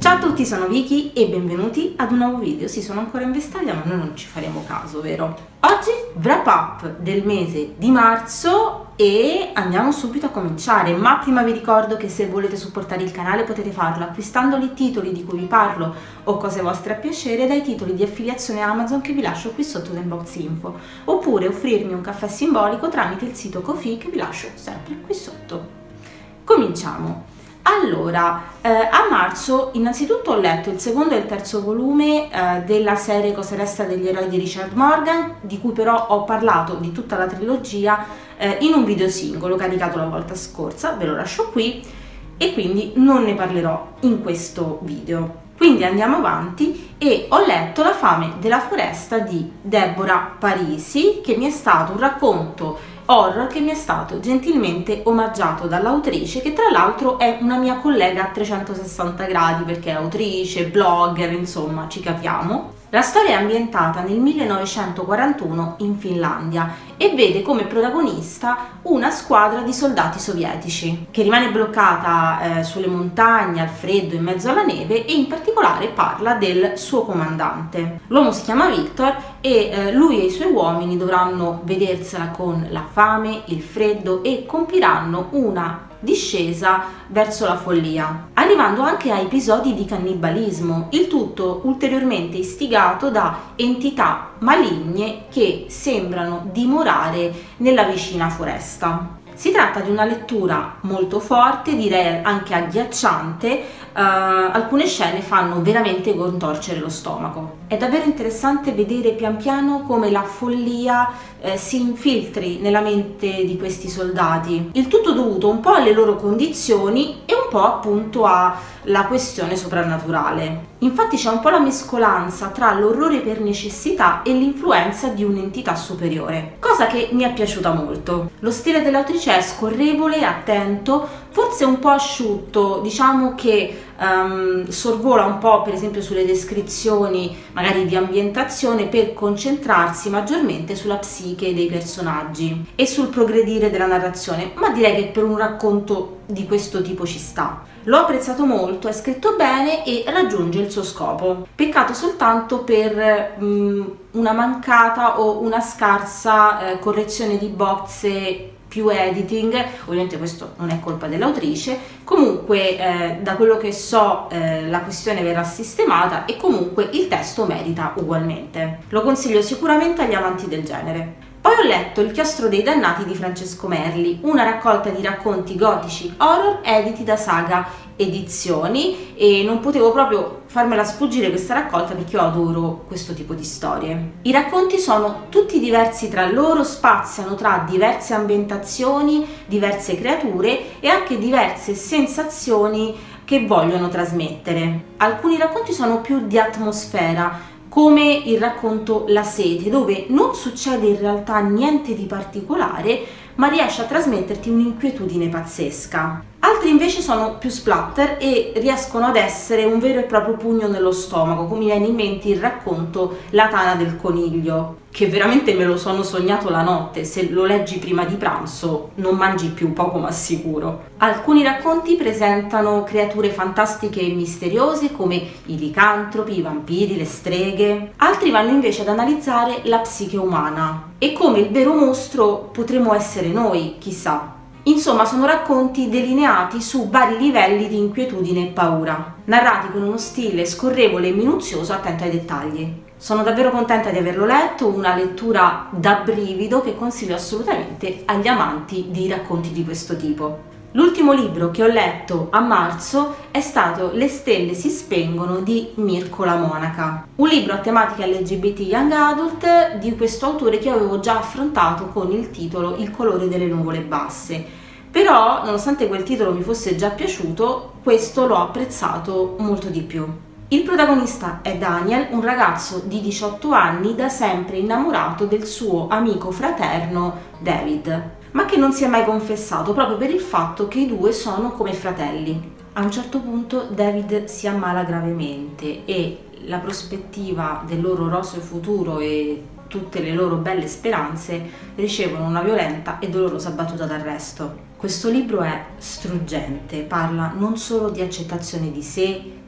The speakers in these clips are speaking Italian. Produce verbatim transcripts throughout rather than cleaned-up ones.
Ciao a tutti, sono Vicky e benvenuti ad un nuovo video. Sì, sono ancora in vestaglia, ma noi non ci faremo caso, vero? Oggi wrap up del mese di marzo e andiamo subito a cominciare, ma prima vi ricordo che se volete supportare il canale potete farlo acquistando i titoli di cui vi parlo o cose vostre a piacere dai titoli di affiliazione Amazon che vi lascio qui sotto nel box info, oppure offrirmi un caffè simbolico tramite il sito Ko-fi che vi lascio sempre qui sotto. Cominciamo. Allora, eh, a marzo innanzitutto ho letto il secondo e il terzo volume eh, della serie Cosa resta degli eroi di Richard Morgan, di cui però ho parlato di tutta la trilogia eh, in un video singolo caricato la volta scorsa, ve lo lascio qui e quindi non ne parlerò in questo video. Quindi andiamo avanti e ho letto La fame della foresta di Deborah Parisi, che mi è stato un racconto horror che mi è stato gentilmente omaggiato dall'autrice, che tra l'altro è una mia collega a trecentosessanta gradi perché è autrice, blogger, insomma ci capiamo. La storia è ambientata nel millenovecentoquarantuno in Finlandia e vede come protagonista una squadra di soldati sovietici che rimane bloccata eh, sulle montagne, al freddo, in mezzo alla neve, e in particolare parla del suo comandante. L'uomo si chiama Victor e eh, lui e i suoi uomini dovranno vedersela con la fame, il freddo e compiranno una discesa verso la follia, arrivando anche a episodi di cannibalismo, il tutto ulteriormente istigato da entità maligne che sembrano dimorare nella vicina foresta. Si tratta di una lettura molto forte, direi anche agghiacciante. Uh, alcune scene fanno veramente contorcere lo stomaco. È davvero interessante vedere pian piano come la follia eh, si infiltri nella mente di questi soldati, il tutto dovuto un po' alle loro condizioni e un po' appunto alla questione soprannaturale. Infatti c'è un po' la mescolanza tra l'orrore per necessità e l'influenza di un'entità superiore, cosa che mi è piaciuta molto. Lo stile dell'autrice è scorrevole, attento, forse un po' asciutto, diciamo che um, sorvola un po' per esempio sulle descrizioni magari di ambientazione per concentrarsi maggiormente sulla psiche dei personaggi e sul progredire della narrazione, ma direi che per un racconto di questo tipo ci sta. L'ho apprezzato molto, è scritto bene e raggiunge il suo scopo. Peccato soltanto per um, una mancata o una scarsa eh, correzione di bozze, più editing. Ovviamente questo non è colpa dell'autrice, comunque eh, da quello che so eh, la questione verrà sistemata e comunque il testo merita ugualmente. Lo consiglio sicuramente agli amanti del genere. Poi ho letto Il chiostro dei dannati di Francesco Merli, una raccolta di racconti gotici horror editi da Saga Edizioni, e non potevo proprio farmela sfuggire questa raccolta perché io adoro questo tipo di storie. I racconti sono tutti diversi tra loro, spaziano tra diverse ambientazioni, diverse creature e anche diverse sensazioni che vogliono trasmettere. Alcuni racconti sono più di atmosfera, come il racconto La sete, dove non succede in realtà niente di particolare, ma riesce a trasmetterti un'inquietudine pazzesca. Altri invece sono più splatter e riescono ad essere un vero e proprio pugno nello stomaco, come mi viene in mente il racconto La tana del coniglio, che veramente me lo sono sognato la notte. Se lo leggi prima di pranzo non mangi più, poco ma sicuro. Alcuni racconti presentano creature fantastiche e misteriose come i licantropi, i vampiri, le streghe. Altri vanno invece ad analizzare la psiche umana e come il vero mostro potremmo essere noi, chissà. Insomma, sono racconti delineati su vari livelli di inquietudine e paura, narrati con uno stile scorrevole e minuzioso, attento ai dettagli. Sono davvero contenta di averlo letto, una lettura da brivido che consiglio assolutamente agli amanti di racconti di questo tipo. L'ultimo libro che ho letto a marzo è stato Le stelle si spengono di Mirko La Monaca, un libro a tematica L G B T Young Adult di questo autore che avevo già affrontato con il titolo Il colore delle nuvole basse. Però, nonostante quel titolo mi fosse già piaciuto, questo l'ho apprezzato molto di più. Il protagonista è Daniel, un ragazzo di diciotto anni da sempre innamorato del suo amico fraterno David, ma che non si è mai confessato proprio per il fatto che i due sono come fratelli. A un certo punto David si ammala gravemente e la prospettiva del loro roseo futuro e tutte le loro belle speranze ricevono una violenta e dolorosa battuta d'arresto. Questo libro è struggente, parla non solo di accettazione di sé,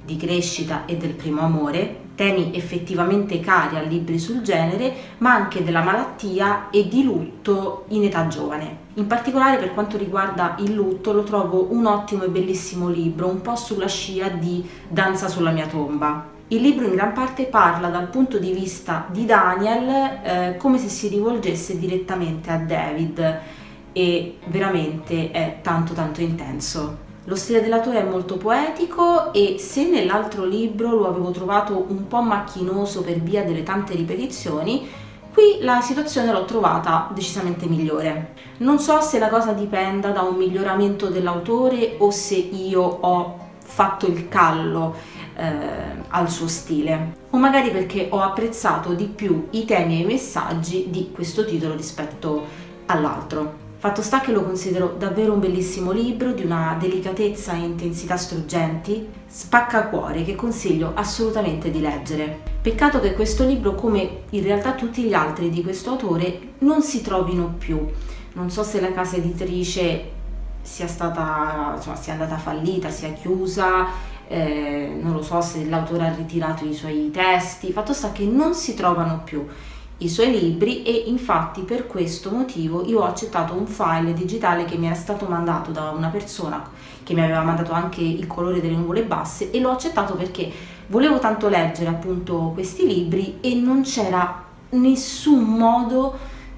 di crescita e del primo amore, temi effettivamente cari a libri sul genere, ma anche della malattia e di lutto in età giovane. In particolare per quanto riguarda il lutto lo trovo un ottimo e bellissimo libro, un po' sulla scia di Danza sulla mia tomba. Il libro in gran parte parla dal punto di vista di Daniel eh, come se si rivolgesse direttamente a David, e veramente è tanto tanto intenso. Lo stile dell'autore è molto poetico e se nell'altro libro lo avevo trovato un po' macchinoso per via delle tante ripetizioni, qui la situazione l'ho trovata decisamente migliore. Non so se la cosa dipenda da un miglioramento dell'autore o se io ho fatto il callo eh, al suo stile, o magari perché ho apprezzato di più i temi e i messaggi di questo titolo rispetto all'altro. Fatto sta che lo considero davvero un bellissimo libro, di una delicatezza e intensità struggenti, spaccacuore, che consiglio assolutamente di leggere. Peccato che questo libro, come in realtà tutti gli altri di questo autore, non si trovino più. Non so se la casa editrice sia stata, insomma, sia andata fallita, sia chiusa, eh, non lo so se l'autore ha ritirato i suoi testi. Fatto sta che non si trovano più i suoi libri e infatti per questo motivo io ho accettato un file digitale che mi era stato mandato da una persona che mi aveva mandato anche il colore delle nuvole basse, e l'ho accettato perché volevo tanto leggere appunto questi libri e non c'era nessun modo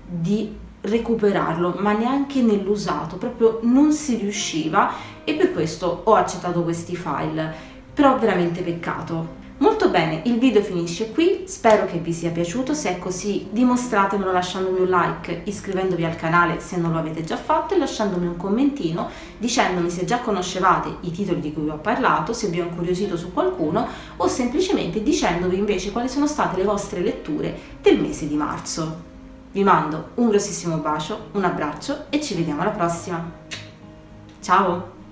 di recuperarlo, ma neanche nell'usato, proprio non si riusciva, e per questo ho accettato questi file, però veramente peccato. Molto bene, il video finisce qui, spero che vi sia piaciuto. Se è così dimostratemelo lasciandomi un like, iscrivendovi al canale se non lo avete già fatto e lasciandomi un commentino dicendomi se già conoscevate i titoli di cui vi ho parlato, se vi ho incuriosito su qualcuno, o semplicemente dicendovi invece quali sono state le vostre letture del mese di marzo. Vi mando un grossissimo bacio, un abbraccio e ci vediamo alla prossima. Ciao!